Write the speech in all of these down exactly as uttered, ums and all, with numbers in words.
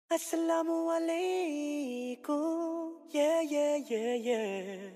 Assalamualaikum, yeah yeah yeah yeah.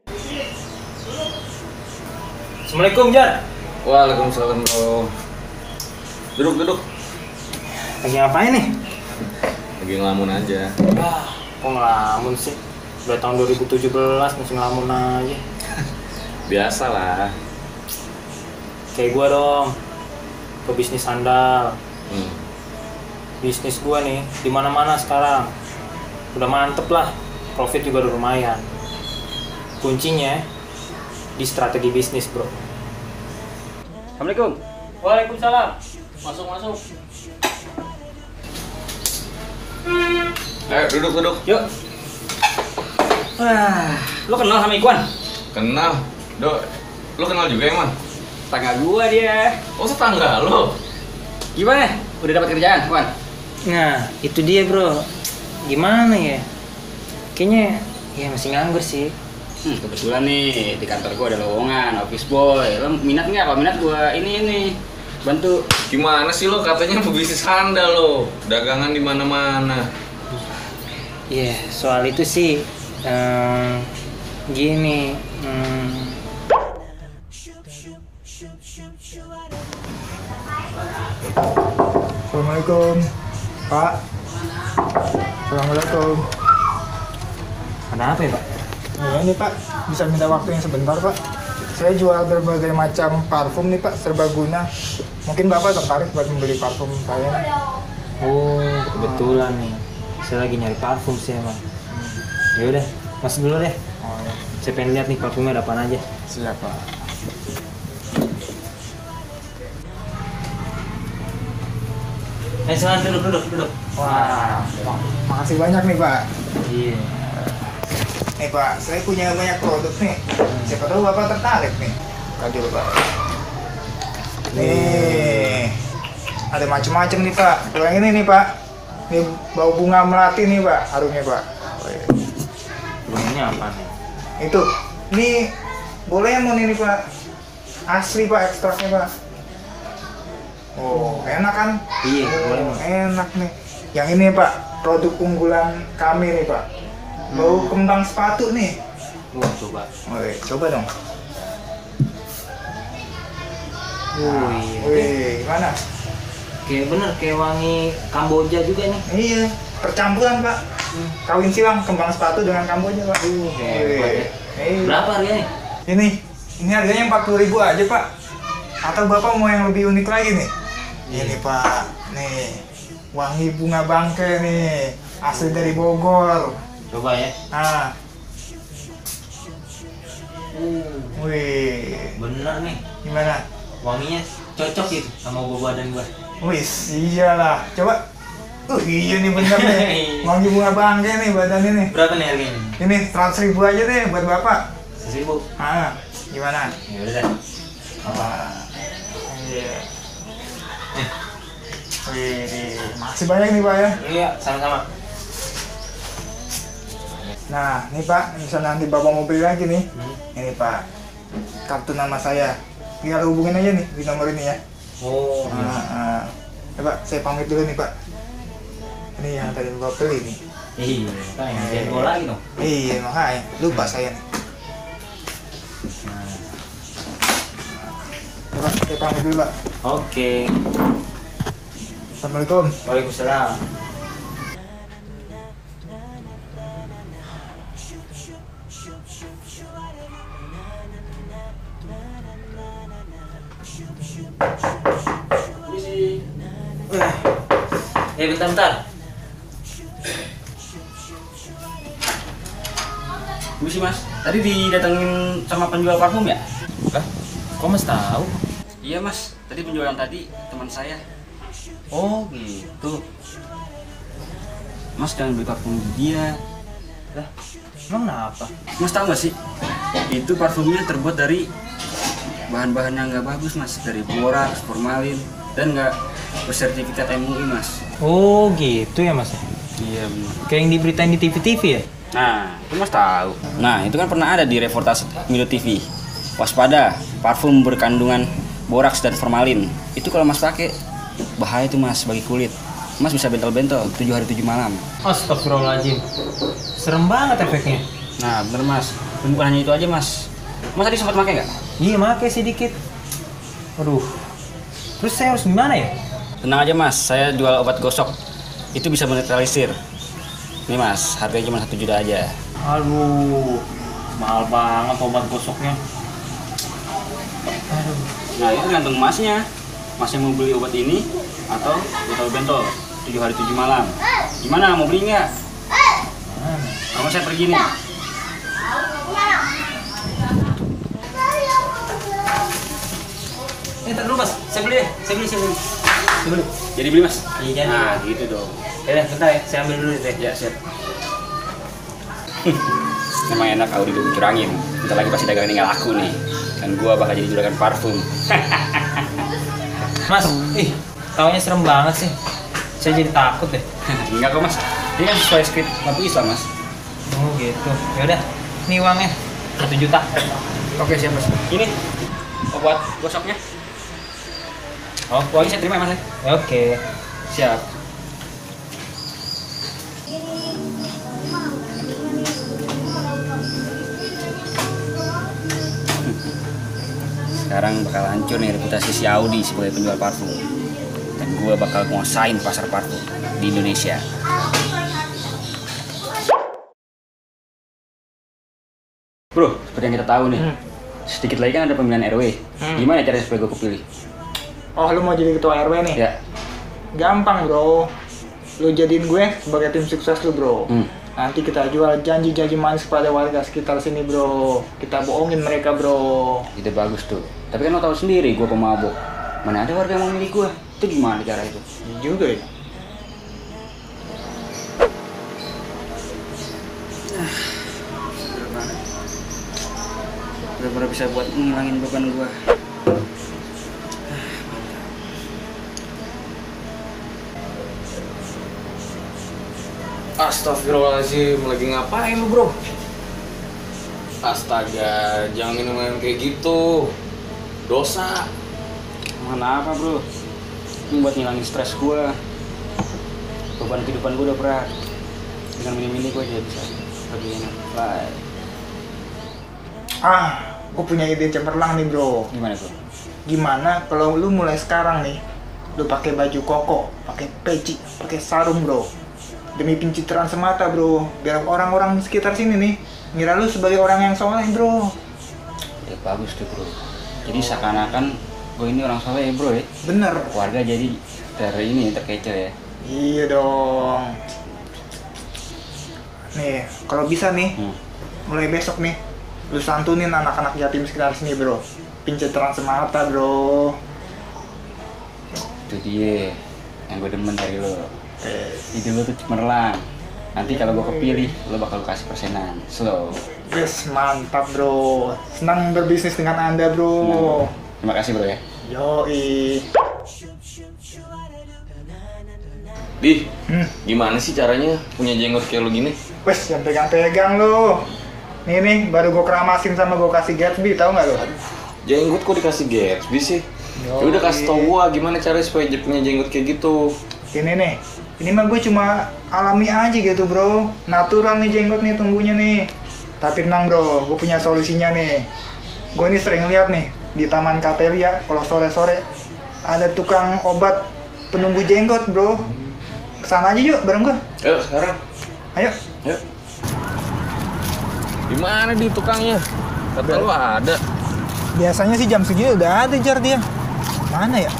Assalamualaikum, Jar. Waalaikumsalam, bro. Duduk, duduk. Lagi ngapain nih? Lagi ngelamun aja. Ah, kok ngelamun sih? Udah tahun dua ribu tujuh belas masih ngelamun aja. Biasalah. Kayak gua dong, ke bisnis sandal. Hmm. Bisnis gua nih di mana-mana sekarang. Udah mantep lah, profit juga udah lumayan. Kuncinya di strategi bisnis, bro. Assalamualaikum. Waalaikumsalam. Masuk masuk. Ayo duduk, duduk. Yuk. Wah, lu kenal sama Ikwan? Kenal. Dok, lu kenal juga emang? Tetangga gua dia. Oh, tetangga lo. Gimana? Udah dapat kerjaan, Ikwan? Nah, itu dia, bro. Gimana ya? Kayaknya ya masih nganggur sih. Hmm, kebetulan nih di kantor gua ada lowongan office boy. Lo minat nggak? Kalau minat gua ini ini bantu. Gimana sih lo katanya pebisnis sandal lo? Dagangan di mana-mana. Iya, yeah, soal itu sih um, gini. Um, Assalamualaikum, Pak. Assalamualaikum. ada apa ya, Pak? Ya, ini Pak, bisa minta waktu yang sebentar, Pak. Saya jual berbagai macam parfum nih, Pak, serbaguna. Mungkin Bapak tertarik buat membeli parfum saya nih. Oh, kebetulan nih. Saya lagi nyari parfum sih emang. Hmm. Ya udah, masuk dulu deh. Oh, ya. Saya pengen lihat nih parfumnya ada apaan aja. Siap, Pak. Eh, silakan duduk, duduk, duduk. Wah, makasih banyak nih, Pak. Iya. Nih, Pak, saya punya banyak produk nih. Siapa tahu Bapak tertarik nih. Buka dulu, Pak. Nih, ada macam-macam nih, Pak. Kalau yang ini nih, Pak. Ini bau bunga melati nih, Pak. Harumnya, Pak. Bunganya apa nih? Itu, ini boleh mau ini, Pak. Asli, Pak, ekstraknya, Pak. Oh, enak kan? Iya, oh, boleh, Mas. enak nih. Yang ini, Pak, produk unggulan kami nih, Pak. Bau Hmm. kembang sepatu nih. Wah, coba. Oke, coba dong. Oh, iya. Wih, gimana? Kayak bener, kayak wangi Kamboja juga nih. Iya, percampuran, Pak. Kawin silang kembang sepatu dengan Kamboja, Pak. Uh, hebat ya. Iya. Berapa harganya? Ini, ini harganya empat puluh ribu aja, Pak. Atau Bapak mau yang lebih unik lagi nih? Ini, Pak. Nih, wangi bunga bangke nih. Asli dari Bogor. Coba ya. Ah, Uh, wih. bener nih. Gimana? Wanginya cocok gitu sama bau badan gua. Wih, iyalah. Coba. Uh, iya nih bener nih. Wangi bunga bangke nih badannya nih. Berapa nih harganya? Ini seratus ribu aja deh buat Bapak. Seribu. Ah, gimana? Ya udah. Wah, iya. Wih, makasih banyak nih, Pak ya. Iya, sama-sama. Nah, nih Pak, misalnya nanti Bapak mau beli lagi nih. Hmm. Ini Pak, kartu nama saya. Tinggal hubungin aja nih di nomor ini ya. Oh, Nah, ah. Ya, Pak, saya pamit dulu nih Pak. Ini yang tadi Bapak beli nih. iya. Kan yang jadi bola lagi dong. Iya, makanya lupa saya nih. Nah. Ya, Pak, saya pamit dulu Pak. Oke. Assalamualaikum. Waalaikumsalam. Eh, bentar-bentar. Misi Mas. Tadi didatengin sama penjual parfum ya? Lah, kok Mas tahu? Iya Mas. Tadi penjual yang tadi teman saya. Oh, gitu. Mas jangan beli parfum dia. Lah, emang kenapa? Mas tahu nggak sih? Itu parfumnya terbuat dari bahan-bahan yang nggak bagus Mas. Dari boraks, formalin, dan nggak bersertifikat M U I Mas. Oh, gitu ya, Mas. Iya benar. Kayak yang diberitain di T V T V ya? Nah, itu Mas tahu. Nah, itu kan pernah ada di reportase Milo T V. Waspada, parfum berkandungan boraks dan formalin. Itu kalau Mas pakai bahaya tuh Mas bagi kulit. Mas bisa bentol-bentol tujuh hari tujuh malam. Astagfirullahaladzim. Serem banget efeknya. Nah bener mas, dan bukan hanya itu aja mas. Mas tadi sempat pakai nggak? Iya, pakai sedikit. Aduh. Terus saya harus gimana ya? Tenang aja mas, saya jual obat gosok. Itu bisa menetralisir. Nih mas, harganya cuma satu juta aja. Aduh, mahal banget obat gosoknya. Aduh. Nah itu tergantung masnya. Masnya mau beli obat ini atau bentol-bentol tujuh hari tujuh malam. Gimana, mau beli nggak? Kalau saya pergi nih. Eh, ntar dulu mas, saya beli deh, saya beli, saya beli. Saya beli. Jadi beli mas? Iya, jadi. Nah gitu dong. Ya udah, bentar ya, saya ambil dulu deh. Ya siap. Memang enak kalau dicurangin. Bentar lagi pasti dagangan tinggal aku nih. Dan gua bakal jadi juragan parfum. Mas, ih, taunya serem banget sih. Saya jadi takut deh. Enggak kok mas. Ini kan sesuai skrip Lampu Islam mas. Oh gitu. Ya udah, nih uangnya satu juta. Oke siap mas. Ini obat gosoknya. Oh, uangnya saya terima mas ya. Oke. Siap. Sekarang bakal hancur nih reputasi si Audi sebagai penjual parfum. Dan gue bakal nguasain pasar parfum di Indonesia. Bro, seperti yang kita tahu nih, hmm. sedikit lagi kan ada pemilihan R W. Hmm. Gimana caranya supaya gue kepilih? Oh, lu mau jadi ketua R W nih? Ya. Gampang bro. Lu jadiin gue sebagai tim sukses lu bro. Hmm. Nanti kita jual janji-janji manis kepada warga sekitar sini bro. Kita bohongin mereka bro. Itu bagus tuh. Tapi kan lo tahu sendiri gue pemabuk. Mana ada warga yang mau milih gue? Itu gimana cara itu? Iya juga ya. Bener-bener bisa buat ngurangin beban gue. Astagfirullahaladzim, lagi ngapain lu bro? Astaga, jangan minum-minum kayak gitu. Dosa. Mana apa bro? Ini buat ngilangin stres gue. Beban kehidupan gue udah berat. Dengan minum ini gue aja bisa lebih enak. Bye. Ah, gue punya ide cemerlang nih bro. Gimana bro? Gimana kalau lu mulai sekarang nih, lu pakai baju koko, pakai peci, pakai sarung bro. Demi pencitraan semata bro, biar orang-orang sekitar sini nih ngira lu sebagai orang yang soleh bro. Ya bagus tuh bro. Jadi seakan-akan gue ini orang soleh ya bro ya. Bener. Warga jadi ter ini terkecoh ya. Iya dong. Nih, kalau bisa nih, hmm. mulai besok nih, lu santunin anak-anak yatim sekitar sini bro. Pencitraan semata bro. Itu dia yang gue demen dari lo. Eh. Ide lo tuh cemerlang. Nanti kalau gue kepilih, lo bakal kasih persenan. Slow. Yes, mantap bro. Senang berbisnis dengan anda bro. Nah, terima kasih bro ya. Yoi. Di, Hmm. gimana sih caranya punya jenggot kayak lu gini? Wes, yang pegang-pegang lo. Nih nih, baru gue keramasin sama gue kasih Gatsby, tau nggak lo? Jenggot kok dikasih Gatsby sih? Ya udah kasih tau gua gimana caranya supaya punya jenggot kayak gitu. Ini nih, ini mah gue cuma alami aja gitu bro. Natural nih jenggot nih tumbuhnya nih. Tapi tenang bro, gue punya solusinya nih. Gue nih sering lihat nih di Taman Kapelia kalau sore-sore ada tukang obat penumbuh jenggot bro. Kesana aja yuk bareng gue. Ayo sekarang. Ayo. Ayo. Gimana di tukangnya? Kata lu ada. Biasanya sih jam segini udah ada jar dia. Mana ya?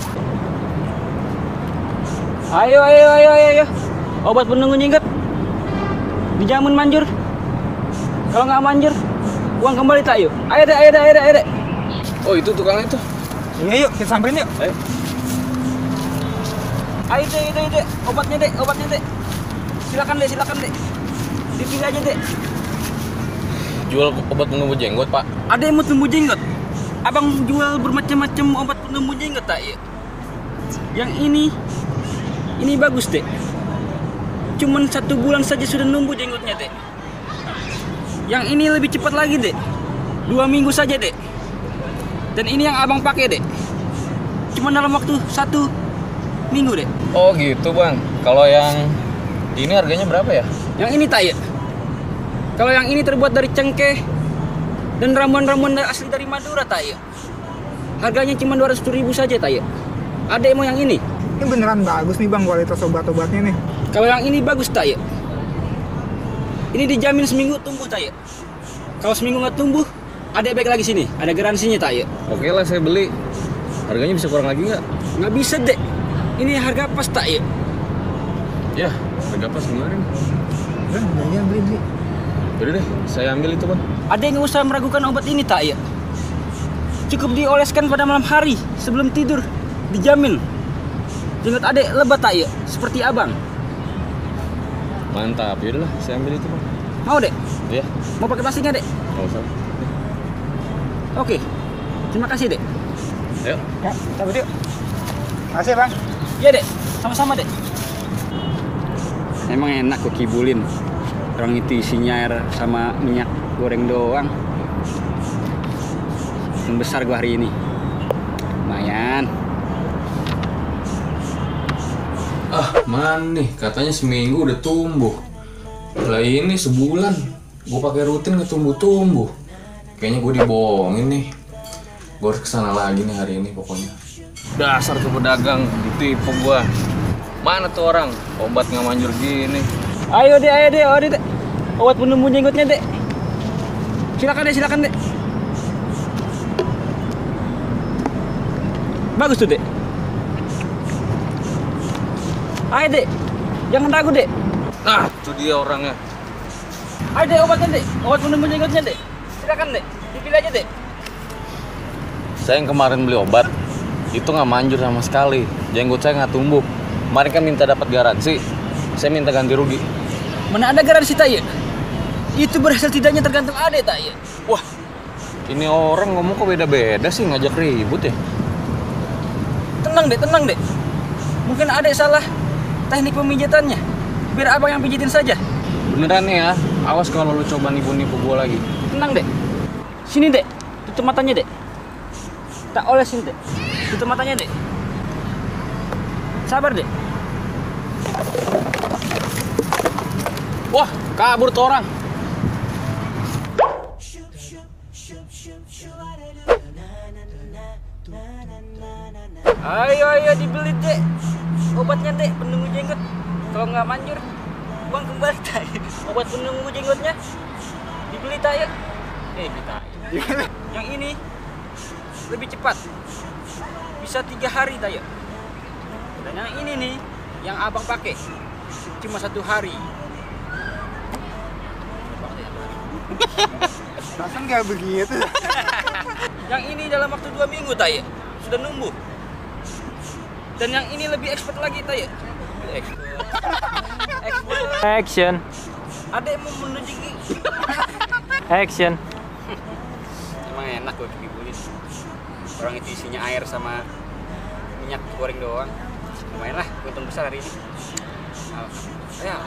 Ayo, ayo, ayo, ayo, ayo. Obat penunggu jenggot. Dijamin manjur. Kalau nggak manjur, uang kembali tak yuk. Ayo deh, ayo deh, ayo deh, ayo deh. Oh itu tukangnya tuh. Iya yuk, kita samperin yuk. Ayo. Ayo deh, deh, deh. Obatnya deh, obatnya deh. Silakan deh, silakan deh. Dipilih aja deh. Jual obat penumbuh jenggot pak. Ada yang mau tumbuh jenggot? Abang jual bermacam-macam obat penumbuh jenggot tak yuk. Yang ini, ini bagus deh. Cuman satu bulan saja sudah numbuh jenggotnya deh. Yang ini lebih cepat lagi deh. Dua minggu saja deh. Dan ini yang abang pakai deh. Cuman dalam waktu satu minggu dek. Oh gitu bang. Kalau yang ini harganya berapa ya? Yang ini tak ya? Kalau yang ini terbuat dari cengkeh dan ramuan-ramuan asli dari Madura tak ya? Harganya cuma dua ratus ribu saja tak ya? Adek mau yang ini? Ini beneran bagus nih bang kualitas obat-obatnya nih. Kalau yang ini bagus tak ya? Ini dijamin seminggu tumbuh tak ya? Kalau seminggu nggak tumbuh, adek baik lagi sini. Ada garansinya tak ya? Oke lah saya beli. Harganya bisa kurang lagi nggak? Nggak bisa dek. Ini harga pas tak ya? Ya, harga pas kemarin. Bang, beli beli beli. Udah deh, saya ambil itu bang. Adek nggak usah meragukan obat ini tak ya? Cukup dioleskan pada malam hari sebelum tidur, dijamin. Jenggot adek lebat tak ya? Seperti abang. Mantap, yaudah lah, saya ambil itu bang. Mau dek? Iya. Mau pakai plastiknya dek? Nggak usah. Oke. Terima kasih dek. Ayo. Ya, cabut yuk. Makasih bang. Iya dek, sama-sama dek. Emang enak kok kibulin. Orang itu isinya air sama minyak goreng doang. Yang besar gua hari ini. Lumayan. Ah, man nih, katanya seminggu udah tumbuh. Lah ini sebulan, gue pakai rutin nggak tumbuh-tumbuh. Kayaknya gue dibohongin nih. Gue harus kesana lagi nih hari ini pokoknya. Dasar tuh pedagang, ditipu gue. Mana tuh orang, obat nggak manjur gini. Ayo dek, ayo dek, ayo dek. Obat penumbuh jenggotnya dek. Silakan dek, silakan dek. Bagus tuh dek. Ayo dek, jangan ragu dek. Nah, itu dia orangnya. Ayo dek obatnya dek, obat penumbuh jenggotnya dek. Silakan dek, dipilih aja dek. Saya yang kemarin beli obat, itu nggak manjur sama sekali. Jenggot saya nggak tumbuh. Kemarin kan minta dapat garansi, saya minta ganti rugi. Mana ada garansi tak ya? Itu berhasil tidaknya tergantung adek tak ya? Wah, ini orang ngomong kok beda-beda sih, ngajak ribut ya. Tenang dek, tenang dek. Mungkin adek salah teknik pemijatannya. Biar abang yang pijitin saja. Beneran nih ya, awas kalau lu coba nipu-nipu gua lagi. Tenang dek. Sini dek, tutup matanya dek. Tak olesin dek. Tutup matanya dek. Sabar dek. Wah, kabur tuh orang. Ayo ayo dibeli dek. Obatnya dek, penumbuh jenggot. Kalau nggak manjur, uang kembali tak ya? Obat penumbuh jenggotnya dibeli tak ya? Eh, beli tak ya? Yang ini lebih cepat. Bisa tiga hari tak ya? Dan yang ini nih, yang abang pakai cuma satu hari. Rasanya nggak begitu. Yang ini dalam waktu dua minggu tak ya? Sudah numbuh. Dan yang ini lebih expert lagi tak ya? Expert. Expert. Action. Adek mau menuju Action. Emang enak kok dibulin. Orang itu isinya air sama minyak goreng doang. Lumayan lah, untung besar hari ini. Ya.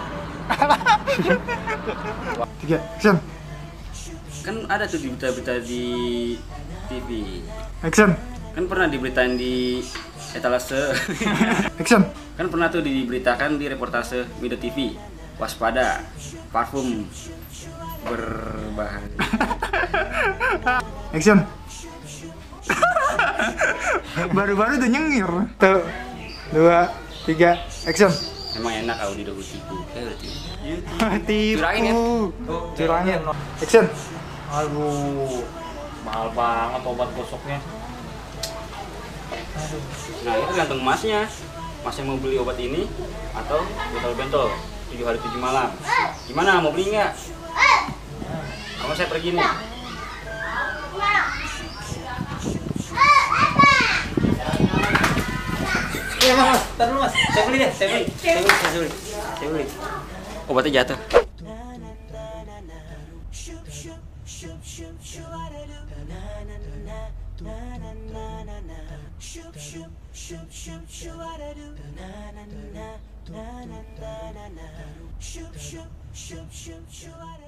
Tiga, action. Kan ada tuh di berita-berita di T V. Action. Kan pernah diberitain di etalase. Action. Kan pernah tuh diberitakan di reportase Media T V. Waspada, parfum berbahaya. Action. Baru-baru udah nyengir. Tuh. Dua, tiga, action. Emang enak kalau di double tipu. Eh, tipu. Tipu. Curangin ya? Curangin. Action. Aduh, mahal banget obat gosoknya. Nah, itu tergantung masnya. Mas yang mau beli obat ini atau bentol-bentol tujuh hari tujuh malam. Gimana, mau beli nggak? Kamu saya pergi nih. Ya mas, taruh dulu mas. Saya beli deh, saya beli. Saya beli, saya beli. Saya beli. Obatnya jatuh. Shoop, shoop, shoop, shoop, shoop,